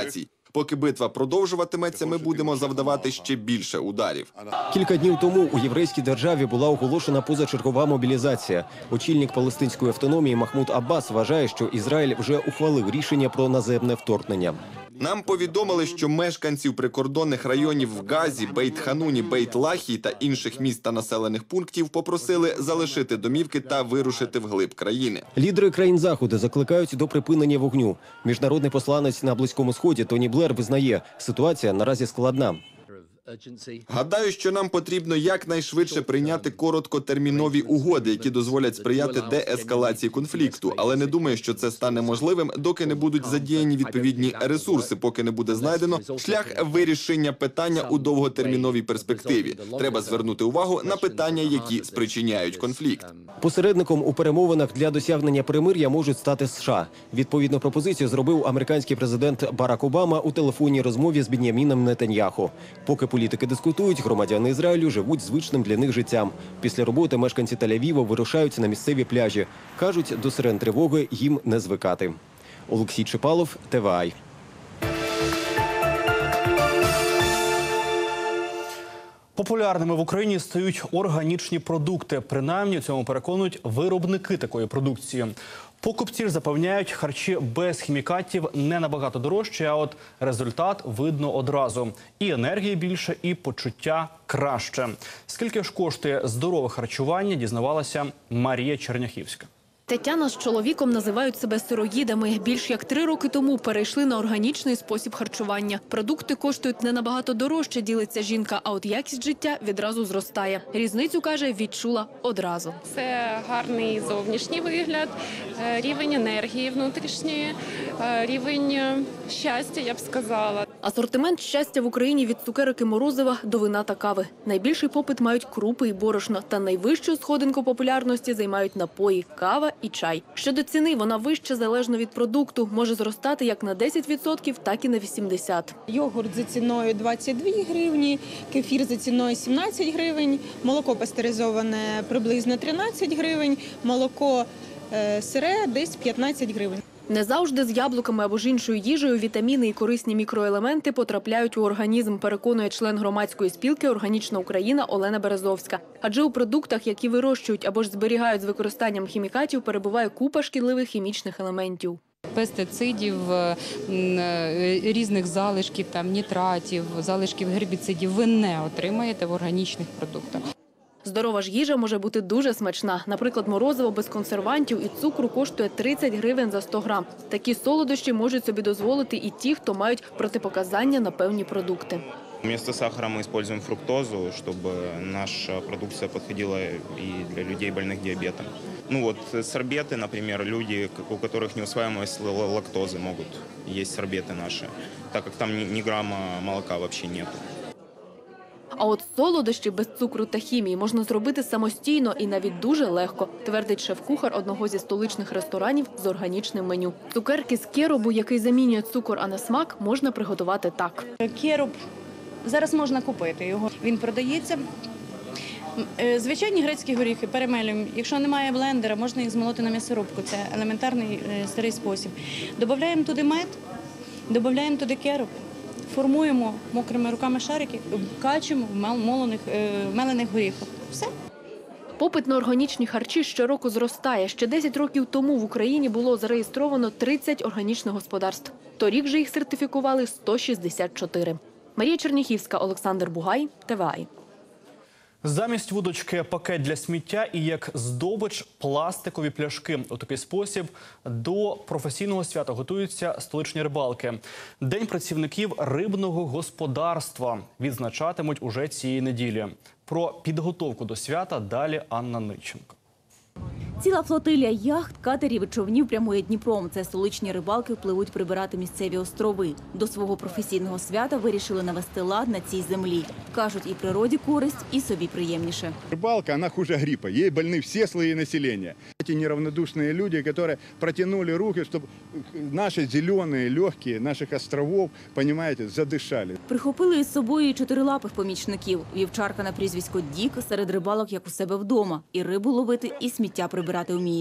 Поки битва продовжуватиметься, ми будемо завдавати ще більше ударів. Кілька днів тому у єврейській державі була оголошена позачергова мобілізація. Очільник палестинської автономії Махмуд Аббас вважає, що Ізраїль вже ухвалив рішення про наземне вторгнення. Нам повідомили, що мешканців прикордонних районів в Газі, Бейт-Хануні, Бейт-Лахі та інших міст та населених пунктів попросили залишити домівки та вирушити вглиб країни. Лідери країн Заходу закликають до припинення вогню. Міжнародний посланець на Близькому Сході Тоні Блер визнає, ситуація наразі складна. Гадаю, що нам потрібно якнайшвидше прийняти короткотермінові угоди, які дозволять сприяти деескалації конфлікту. Але не думаю, що це стане можливим, доки не будуть задіяні відповідні ресурси, поки не буде знайдено шлях вирішення питання у довготерміновій перспективі. Треба звернути увагу на питання, які спричиняють конфлікт. Посередником у перемовинах для досягнення перемир'я можуть стати США. Відповідну пропозицію зробив американський президент Барак Обама у телефонній розмові з Бен'яміном Нетаньяху. Поки політики дискутують, громадяни Ізраїлю живуть звичним для них життям. Після роботи мешканці Тель-Авіва вирушають на місцеві пляжі. Кажуть, до сирен тривоги їм не звикати. Олексій Чепалов, Т В А. Популярними в Україні стають органічні продукти. Принаймні, в цьому переконують виробники такої продукції. Покупці ж запевняють, харчі без хімікатів не набагато дорожчі, а от результат видно одразу. І енергії більше, і почуття краще. Скільки ж коштує здорове харчування, дізнавалася Марія Черняхівська. Тетяна з чоловіком називають себе сироїдами. Більш як три роки тому перейшли на органічний спосіб харчування. Продукти коштують не набагато дорожче, ділиться жінка, а от якість життя відразу зростає. Різницю, каже, відчула одразу. Це гарний зовнішній вигляд, рівень енергії внутрішньої, рівень щастя, я б сказала. Асортимент щастя в Україні від цукерок і морозива до вина та кави. Найбільший попит мають крупи і борошно, та найвищу сходинку популярності займають напої, кава і чай. Щодо ціни, вона вища залежно від продукту, може зростати як на десять відсотків, так і на вісімдесят відсотків. Йогурт за ціною двадцять дві гривні, кефір за ціною сімнадцять гривень, молоко пастеризоване приблизно тринадцять гривень, молоко е, сире десь п'ятнадцять гривень. Не завжди з яблуками або ж іншою їжею вітаміни і корисні мікроелементи потрапляють у організм, переконує член громадської спілки «Органічна Україна» Олена Березовська. Адже у продуктах, які вирощують або ж зберігають з використанням хімікатів, перебуває купа шкідливих хімічних елементів. Пестицидів, різних залишків, там, нітратів, залишків гербіцидів ви не отримаєте в органічних продуктах. Здорова ж їжа може бути дуже смачна. Наприклад, морозиво без консервантів і цукру коштує тридцять гривень за сто грам. Такі солодощі можуть собі дозволити і ті, хто мають протипоказання на певні продукти. Вместо сахара мы используем фруктозу, чтобы наша продукция подходила и для людей, больных диабетом. Ну вот сорбеты, например, люди, у которых неусваиваемость лактозы, могут есть сорбеты наши, так как там ни, ни грамма молока вообще нету. А от солодощі без цукру та хімії можна зробити самостійно і навіть дуже легко, твердить шеф-кухар одного зі столичних ресторанів з органічним меню. Цукерки з керобу, який замінює цукор, а не смак, можна приготувати так. Кероб зараз можна купити його. Він продається. Звичайні грецькі горіхи перемелюємо. Якщо немає блендера, можна їх змолоти на м'ясорубку. Це елементарний старий спосіб. Додаємо туди мед, додаємо туди кероб. Формуємо мокрими руками шарики, качемо в мелених, мелених горіхах. Все. Попит на органічні харчі щороку зростає. Ще десять років тому в Україні було зареєстровано тридцять органічних господарств. Торік же їх сертифікували сто шістдесят чотири. Марія Черняхівська, Олександр Бугай, Т В А. Замість вудочки пакет для сміття і як здобич пластикові пляшки. У такий спосіб до професійного свята готуються столичні рибалки. День працівників рибного господарства відзначатимуть уже цієї неділі. Про підготовку до свята далі Анна Ниченко. Ціла флотилія яхт, катерів і човнів прямує Дніпром. Це столичні рибалки впливуть прибирати місцеві острови. До свого професійного свята вирішили навести лад на цій землі. Кажуть, і природі користь, і собі приємніше. Рыбалка, она хуже гриппа. Ей больны все слои населения. Эти неравнодушные люди, которые протянули руки, чтобы наши зеленые, легкие, наших островов, понимаете, задышали. Прихопили із собою і чотирилапих помічників. Вівчарка на прізвисько Дік серед рибалок, як у себе вдома. І рибу ловити, і сміття прибирати вміє.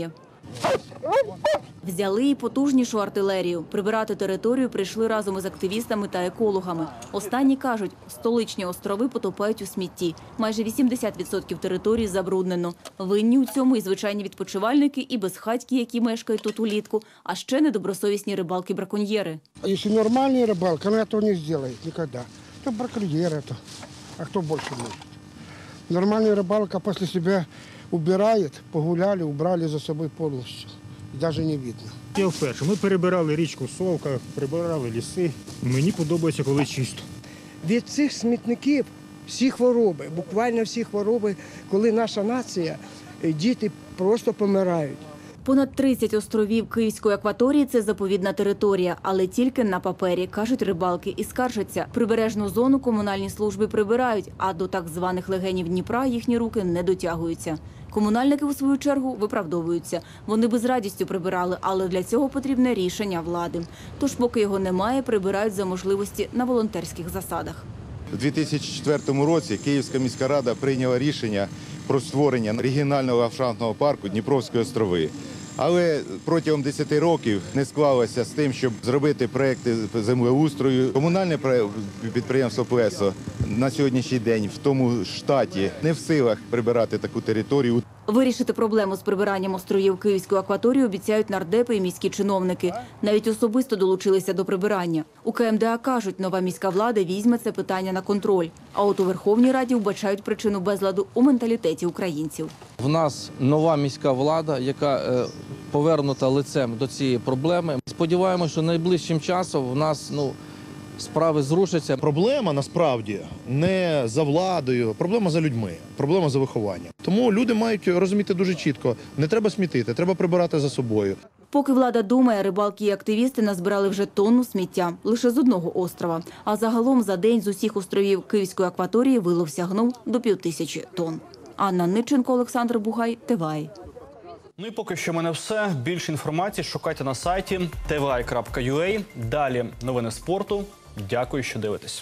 Взяли і потужнішу артилерію. Прибирати територію прийшли разом із активістами та екологами. Останні кажуть, столичні острови потопають у смітті. Майже вісімдесят відсотків території забруднено. Винні у цьому і звичайні відпочивальники, і безхатьки, які мешкають тут улітку, а ще недобросовісні рибалки-браконьєри. Якщо нормальна рибалка, вона цього не зробить ніколи. То браконьєри, то. А хто більше може? Нормальна рибалка після себе убирає, погуляли, убрали за собою повністю. І навіть не видно. Я вперше. Ми перебирали річку Совка, прибирали ліси. Мені подобається, коли чисто. Від цих смітників всі хвороби, буквально всі хвороби, коли наша нація, діти просто помирають. Понад тридцять островів Київської акваторії – це заповідна територія, але тільки на папері, кажуть рибалки і скаржаться. Прибережну зону комунальні служби прибирають, а до так званих легенів Дніпра їхні руки не дотягуються. Комунальники, у свою чергу, виправдовуються. Вони би з радістю прибирали, але для цього потрібне рішення влади. Тож, поки його немає, прибирають за можливості на волонтерських засадах. У дві тисячі четвертому році Київська міська рада прийняла рішення про створення регіонального ландшафтного парку Дніпровські острови. Але протягом десяти років не склалося з тим, щоб зробити проекти землеустрою. Комунальне підприємство «Плесо» на сьогоднішній день в тому штаті не в силах прибирати таку територію. Вирішити проблему з прибиранням островів Київської акваторії обіцяють нардепи і міські чиновники. Навіть особисто долучилися до прибирання. У ка ем де а кажуть, нова міська влада візьме це питання на контроль. А от у Верховній Раді вбачають причину безладу у менталітеті українців. В нас нова міська влада, яка повернута лицем до цієї проблеми. Сподіваємося, що найближчим часом в нас ну, справи зрушаться. Проблема насправді не за владою, проблема за людьми, проблема за вихованням. Тому люди мають розуміти дуже чітко, не треба смітити, треба прибирати за собою. Поки влада думає, рибалки і активісти назбирали вже тонну сміття лише з одного острова. А загалом за день з усіх островів Київської акваторії вилов сягнув до півтисячі тонн. Анна Ниченко, Олександр Бугай, Т В А. Ну і поки що в мене все. Більше інформації шукайте на сайті те ве ай крапка ю а. Далі новини спорту. Дякую, що дивитесь.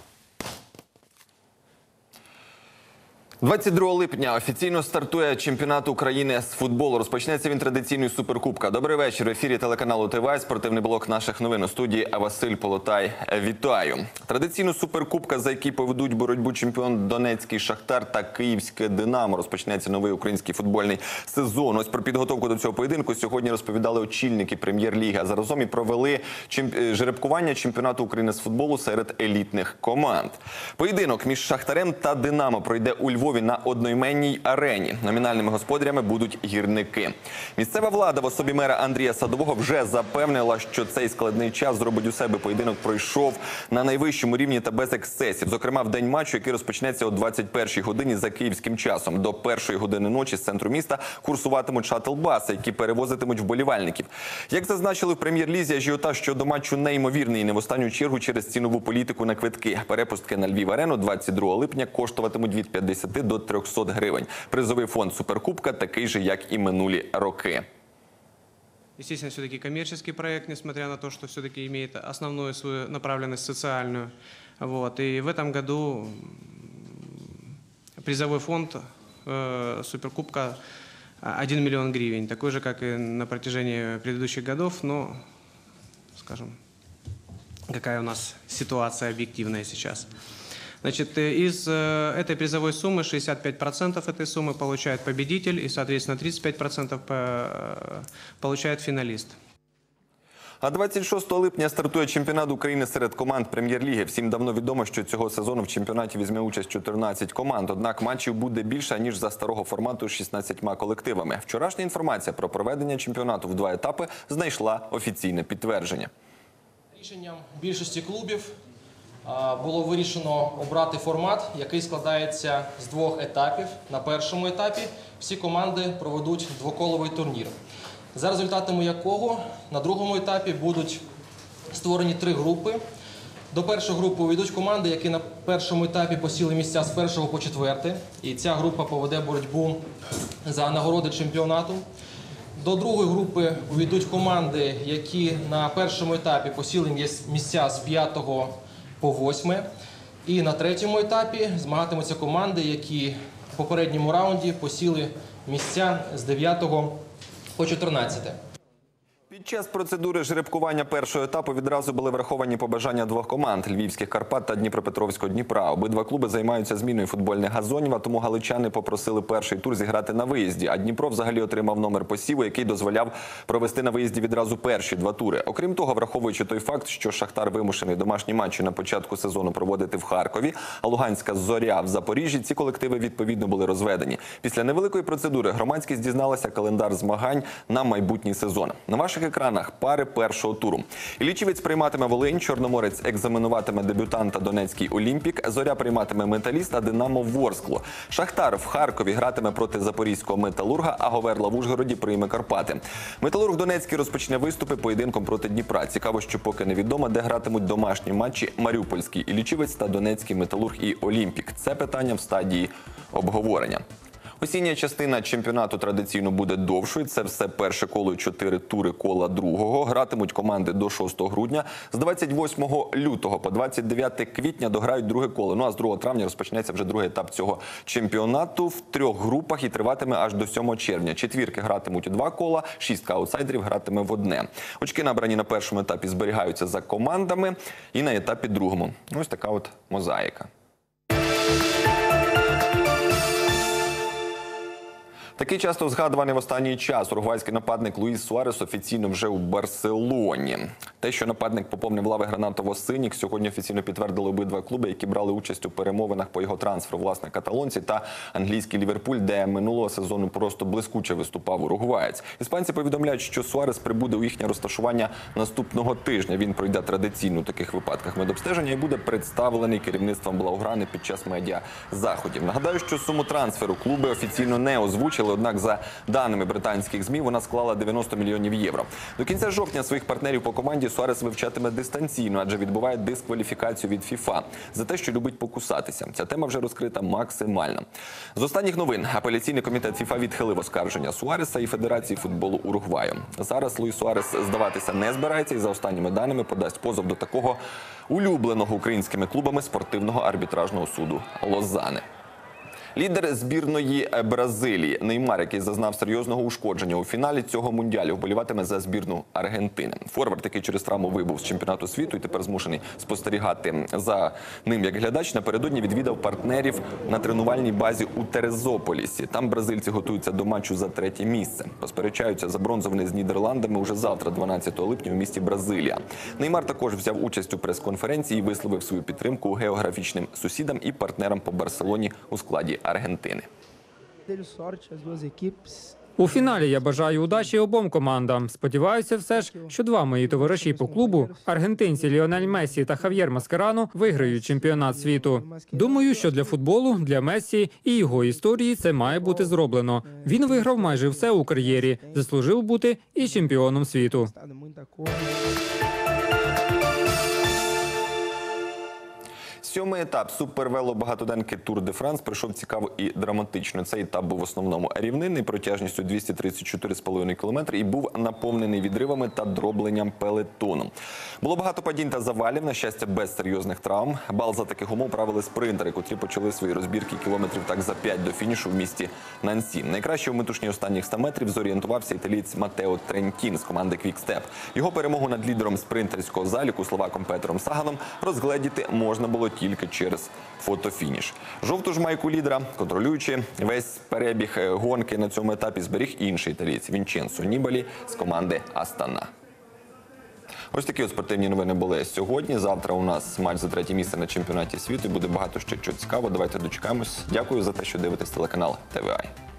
двадцять другого липня офіційно стартує чемпіонат України з футболу. Розпочнеться він традиційною суперкубка. Добрий вечір. В ефірі телеканалу Т В А. Спортивний блок наших новин у студії. А Василь Полотай. Вітаю. Традиційну суперкубка, за який поведуть боротьбу чемпіон Донецький Шахтар та Київське Динамо. Розпочнеться новий український футбольний сезон. Ось про підготовку до цього поєдинку сьогодні розповідали очільники прем'єр-ліги. А заразом і провели чемп... жеребкування чемпіонату України з футболу серед елітних команд. Поєдинок між Шахтарем та Динамо пройде у Львові на одноіменній арені. Номінальними господарями будуть гірники. Місцева влада в особі мера Андрія Садового вже запевнила, що цей складний час зробить у себе. Поєдинок пройшов на найвищому рівні та без ексцесів. Зокрема, в день матчу, який розпочнеться о двадцять першій годині за київським часом. До першої години ночі з центру міста курсуватимуть шатл-баси, які перевозитимуть вболівальників. Як зазначили в прем'єр-лізі, ажіотаж щодо матчу неймовірний і не в останню чергу через цінову політику на квитки. Перепустки на Львів-арену двадцять другого липня коштуватимуть від п'ятдесяти до трьохсот гривень. Призовий фонд «Суперкубка» такий же, як і минулі роки. Естественно, все-таки коммерческий проект, несмотря на то, что все-таки имеет основную свою направленность социальную. Вот. И в этом году призовой фонд э, «Суперкубка» один миллион гривен. Такой же, как и на протяжении предыдущих годов, но, скажем, какая у нас ситуация объективная сейчас. Значит, из этой призовой суммы шестьдесят пять процентов этой суммы получает победитель и, соответственно, тридцать пять процентов получает финалист. А двадцять шостого липня стартує чемпіонат України серед команд прем'єр-ліги. Всім давно відомо, що цього сезону в чемпіонаті візьме участь чотирнадцять команд. Однак матчів буде більше, ніж за старого формату з шістнадцятьма колективами. Вчорашня інформація про проведення чемпіонату в два етапи знайшла офіційне підтвердження. Рішенням більшості клубів було вирішено обрати формат, який складається з двох етапів. На першому етапі всі команди проведуть двоколовий турнір, за результатами якого на другому етапі будуть створені три групи. До першої групи увійдуть команди, які на першому етапі посіли місця з першого по четверте. І ця група поведе боротьбу за нагороди чемпіонату. До другої групи увійдуть команди, які на першому етапі посіли місця з п'ятого по восьме. І на третьому етапі змагатимуться команди, які в попередньому раунді посіли місця з дев'ятого по чотирнадцяте. Під час процедури жеребкування першого етапу відразу були враховані побажання двох команд – Львівських Карпат та Дніпропетровського Дніпра. Обидва клуби займаються зміною футбольних газонів, а тому галичани попросили перший тур зіграти на виїзді. А Дніпро взагалі отримав номер посіву, який дозволяв провести на виїзді відразу перші два тури. Окрім того, враховуючи той факт, що Шахтар вимушений домашні матчі на початку сезону проводити в Харкові, а Луганська Зоря в Запоріжжі, ці колективи відповідно були розведені. Після невеликої процедури громадськість дізналася календар змагань на майбутній сезон. На ваших екранах пари першого туру. Іллічівець прийматиме Волинь, Чорноморець екзаменуватиме дебютанта Донецький Олімпік, Зоря прийматиме Металіст, а Динамо Ворсклу. Шахтар в Харкові гратиме проти Запорізького Металурга, а Говерла в Ужгороді прийме Карпати. Металург Донецький розпочне виступи поєдинком проти Дніпра. Цікаво, що поки невідомо, де гратимуть домашні матчі Маріупольський Іллічівець та Донецький Металург і Олімпік. Це питання в стадії обговорення. Осіння частина чемпіонату традиційно буде довшою. Це все перше коло і чотири тури кола другого. Гратимуть команди до шостого грудня. З двадцять восьмого лютого по двадцять дев'яте квітня дограють друге коло. Ну а з другого травня розпочнеться вже другий етап цього чемпіонату в трьох групах і триватиме аж до сьомого червня. Четвірки гратимуть у два кола, шістка аутсайдерів гратиме в одне. Очки, набрані на першому етапі, зберігаються за командами і на етапі другому. Ось така от мозаїка. Такий часто згадуваний в останній час уругвайський нападник Луїс Суарес офіційно вже у Барселоні. Те, що нападник поповнив лави гранатово-синіх, сьогодні офіційно підтвердили обидва клуби, які брали участь у перемовинах по його трансферу. Власне, каталонці та англійський Ліверпуль, де минулого сезону просто блискуче виступав уругваєць. Іспанці повідомляють, що Суарес прибуде у їхнє розташування наступного тижня. Він пройде традиційно у таких випадках медобстеження і буде представлений керівництвом Блауграни під час медіа-заходів. Нагадаю, що суму трансферу клуби офіційно не озвучили. Однак, за даними британських ЗМІ, вона склала дев'яносто мільйонів євро. До кінця жовтня своїх партнерів по команді Суарес вивчатиме дистанційно, адже відбуває дискваліфікацію від ФІФА за те, що любить покусатися. Ця тема вже розкрита максимально. З останніх новин апеляційний комітет ФІФА відхилив оскарження Суареса і Федерації футболу Уругваю. Зараз Луїс Суарес здаватися не збирається і за останніми даними подасть позов до такого улюбленого українськими клубами спортивного арбітражного суду Лозани. Лідер збірної Бразилії Неймар, який зазнав серйозного ушкодження у фіналі цього мундіалю, вболіватиме за збірну Аргентини. Форвард, який через травму вибув з чемпіонату світу і тепер змушений спостерігати за ним як глядач, напередодні відвідав партнерів на тренувальній базі у Терезополісі. Там бразильці готуються до матчу за третє місце. Посперечаються за бронзу вони з Нідерландами уже завтра, дванадцятого липня, у місті Бразилія. Неймар також взяв участь у прес-конференції і висловив свою підтримку географічним сусідам і партнерам по Барселоні у складі Аргентини. У фіналі я бажаю удачі обом командам. Сподіваюся все ж, що два мої товариші по клубу, аргентинці Ліонель Мессі та Хав'єр Маскерано, виграють чемпіонат світу. Думаю, що для футболу, для Мессі і його історії це має бути зроблено. Він виграв майже все у кар'єрі, заслужив бути і чемпіоном світу. Сьомий етап супервело-багатоденки Тур де Франс пройшов цікаво і драматично. Цей етап був в основному рівнинний, протяжністю двісті тридцять чотири цілих п'ять десятих кілометри і був наповнений відривами та дробленням пелетону. Було багато падінь та завалів, на щастя, без серйозних травм. Бал за таких умов правили спринтери, котрі почали свої розбірки кілометрів так за п'ять до фінішу в місті Нансі. Найкраще у метушні останніх ста метрів зорієнтувався італієць Матео Трентін з команди Квікстеп. Його перемогу над лідером спринтерського заліку словаком Петером Саганом розгледіти можна було тільки тільки через фотофініш. Жовту ж майку лідера, контролюючи весь перебіг гонки на цьому етапі, зберіг інший італієць Вінченцо Нібалі з команди Астана. Ось такі от спортивні новини були сьогодні. Завтра у нас матч за третє місце на чемпіонаті світу. Буде багато ще чого цікавого. Давайте дочекаємось. Дякую за те, що дивитесь телеканал ТВАЙ.